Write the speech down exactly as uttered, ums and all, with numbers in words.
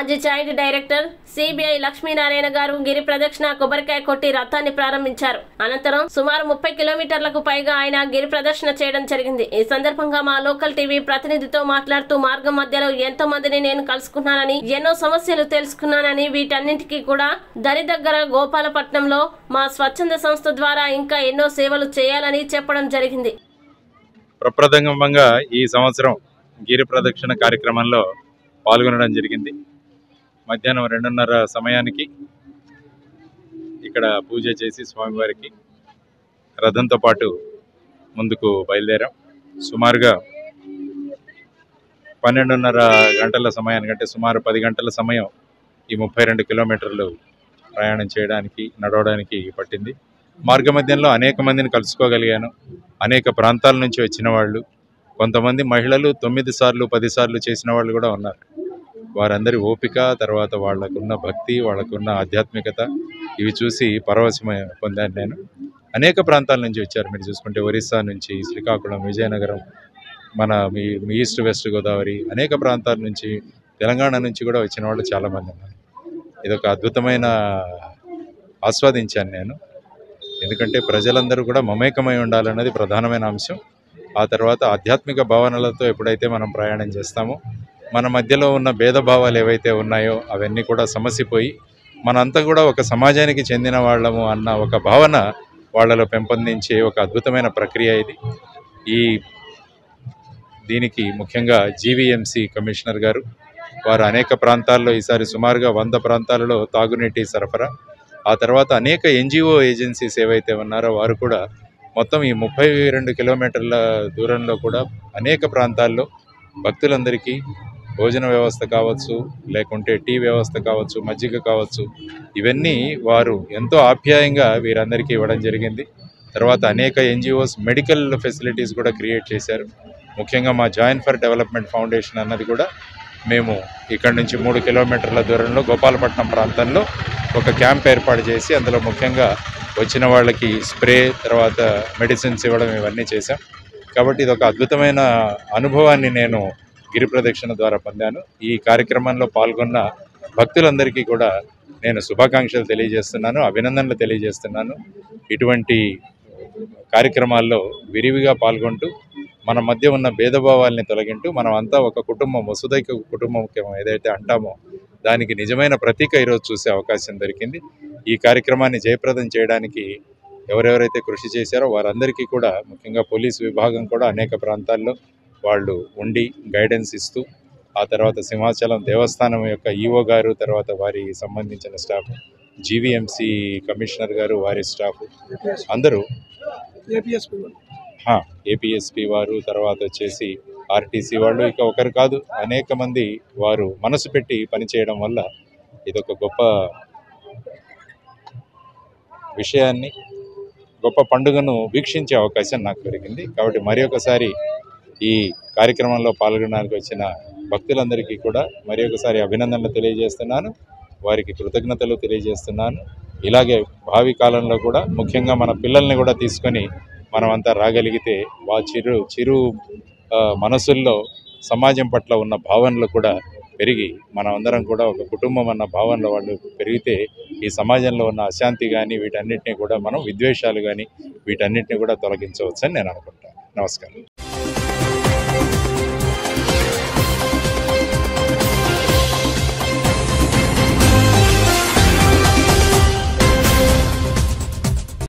మాజీ joint director CBI Lakshminarayana గారు గిరి ప్రదక్షిణ కొబ్బరికాయ కొట్టి రథాన్ని ప్రారంభించారు. అనంతరం సుమారు ముప్పై కిలోమీటర్లకు పైగా ఆయన గిరి ప్రదక్షిణ చేయడం జరిగింది. ఈ సందర్భంగా మా లోకల్ టీవీ ప్రతినిధితో మాట్లాడుతూ మార్గం మధ్యలో ఎంతో మందిని నేను కలుసుకున్నానని, ఎన్నో సమస్యలు తెలుసుకున్నానని, వీటన్నింటికీ కూడా దరి దగ్గర గోపాలపట్నంలో మా స్వచ్ఛంద సంస్థ ద్వారా ఇంకా ఎన్నో సేవలు చేయాలని చెప్పడం జరిగింది. ప్రప్రథమంగా ఈ సంవత్సరం గిరి ప్రదక్షిణ కార్యక్రమంలో పాల్గొనడం జరిగింది. మధ్యాహ్నం రెండున్నర సమయానికి ఇక్కడ పూజ చేసి స్వామివారికి రథంతో పాటు ముందుకు బయలుదేరాం. సుమారుగా పన్నెండున్నర గంటల సమయానికంటే సుమారు పది గంటల సమయం ఈ ముప్పై రెండు కిలోమీటర్లు ప్రయాణం చేయడానికి నడవడానికి పట్టింది. మార్గ మధ్యంలో అనేక మందిని కలుసుకోగలిగాను. అనేక ప్రాంతాల నుంచి వచ్చిన వాళ్ళు, కొంతమంది మహిళలు తొమ్మిది సార్లు పది సార్లు చేసిన వాళ్ళు కూడా ఉన్నారు. వారందరి ఓపిక, తర్వాత వాళ్ళకున్న భక్తి, వాళ్ళకున్న ఆధ్యాత్మికత ఇవి చూసి పరవశమ పొందాను నేను. అనేక ప్రాంతాల నుంచి వచ్చారు. మీరు చూసుకుంటే ఒరిస్సా నుంచి, శ్రీకాకుళం, విజయనగరం, మన మీ ఈస్ట్ వెస్ట్ గోదావరి, అనేక ప్రాంతాల నుంచి, తెలంగాణ నుంచి కూడా వచ్చిన వాళ్ళు చాలామంది ఉన్నారు. ఇదొక అద్భుతమైన ఆస్వాదించాను నేను. ఎందుకంటే ప్రజలందరూ కూడా మమేకమై ఉండాలన్నది ప్రధానమైన అంశం. ఆ తర్వాత ఆధ్యాత్మిక భావనలతో ఎప్పుడైతే మనం ప్రయాణం చేస్తామో మన మధ్యలో ఉన్న భేదభావాలు ఏవైతే ఉన్నాయో అవన్నీ కూడా సమసిపోయి మనంతా కూడా ఒక సమాజానికి చెందిన వాళ్ళము అన్న ఒక భావన వాళ్ళలో పెంపొందించే ఒక అద్భుతమైన ప్రక్రియ ఇది. ఈ దీనికి ముఖ్యంగా జీవీఎంసీ కమిషనర్ గారు వారు అనేక ప్రాంతాల్లో ఈసారి సుమారుగా వంద ప్రాంతాలలో తాగునీటి సరఫరా, ఆ తర్వాత అనేక ఎన్జిఓ ఏజెన్సీస్ ఏవైతే ఉన్నారో వారు కూడా మొత్తం ఈ ముప్పై రెండు కిలోమీటర్ల దూరంలో కూడా అనేక ప్రాంతాల్లో భక్తులందరికీ భోజన వ్యవస్థ కావచ్చు, లేకుంటే టీ వ్యవస్థ కావచ్చు, మజ్జిగ కావచ్చు, ఇవన్నీ వారు ఎంతో ఆప్యాయంగా వీరందరికీ ఇవ్వడం జరిగింది. తర్వాత అనేక ఎన్జిఓస్ మెడికల్ ఫెసిలిటీస్ కూడా క్రియేట్ చేశారు. ముఖ్యంగా మా జాయిన్ ఫర్ డెవలప్మెంట్ ఫౌండేషన్ అన్నది కూడా మేము ఇక్కడ నుంచి మూడు కిలోమీటర్ల దూరంలో గోపాలపట్నం ప్రాంతంలో ఒక క్యాంప్ ఏర్పాటు చేసి అందులో ముఖ్యంగా వచ్చిన వాళ్ళకి స్ప్రే, తర్వాత మెడిసిన్స్ ఇవ్వడం ఇవన్నీ చేశాం. కాబట్టి ఇది ఒక అద్భుతమైన అనుభవాన్ని నేను గిరి ప్రదక్షిణ ద్వారా పొందాను. ఈ కార్యక్రమంలో పాల్గొన్న భక్తులందరికీ కూడా నేను శుభాకాంక్షలు తెలియజేస్తున్నాను, అభినందనలు తెలియజేస్తున్నాను. ఇటువంటి కార్యక్రమాల్లో విరివిగా పాల్గొంటూ మన మధ్య ఉన్న భేదభావాల్ని తొలగింటూ మనం అంతా ఒక కుటుంబం, వసుదైక కుటుంబం ఏదైతే అంటామో దానికి నిజమైన ప్రతీక ఈరోజు చూసే అవకాశం దొరికింది. ఈ కార్యక్రమాన్ని జయప్రదం చేయడానికి ఎవరెవరైతే కృషి చేశారో వారందరికీ కూడా, ముఖ్యంగా పోలీసు విభాగం కూడా అనేక ప్రాంతాల్లో వాళ్ళు ఉండి గైడెన్స్ ఇస్తూ, ఆ తర్వాత సింహాచలం దేవస్థానం యొక్క ఈఓ గారు, తర్వాత వారి సంబంధించిన స్టాఫ్, జీవీఎంసీ కమిషనర్ గారు, వారి స్టాఫ్ అందరూ, ఏపీఎస్పీ వారు, తర్వాత వచ్చేసి ఆర్టీసీ వాళ్ళు, ఇక ఒకరు కాదు అనేక మంది వారు మనసు పెట్టి పనిచేయడం వల్ల ఇదొక గొప్ప విషయాన్ని, గొప్ప పండుగను వీక్షించే అవకాశం నాకు దొరికింది. కాబట్టి మరి ఒకసారి ఈ కార్యక్రమంలో పాల్గొనడానికి వచ్చిన భక్తులందరికీ కూడా మరి ఒకసారి అభినందనలు తెలియజేస్తున్నాను, వారికి కృతజ్ఞతలు తెలియజేస్తున్నాను. ఇలాగే భావి కాలంలో కూడా ముఖ్యంగా మన పిల్లల్ని కూడా తీసుకొని మనమంతా రాగలిగితే వా చిరు చిరు మనసుల్లో సమాజం పట్ల ఉన్న భావనలు కూడా పెరిగి మనమందరం కూడా ఒక కుటుంబం అన్న భావనలో వాళ్ళు పెరిగితే ఈ సమాజంలో ఉన్న అశాంతి కానీ వీటన్నిటిని కూడా మనం, విద్వేషాలు కానీ వీటన్నిటిని కూడా తొలగించవచ్చని నేను అనుకుంటాను. నమస్కారం.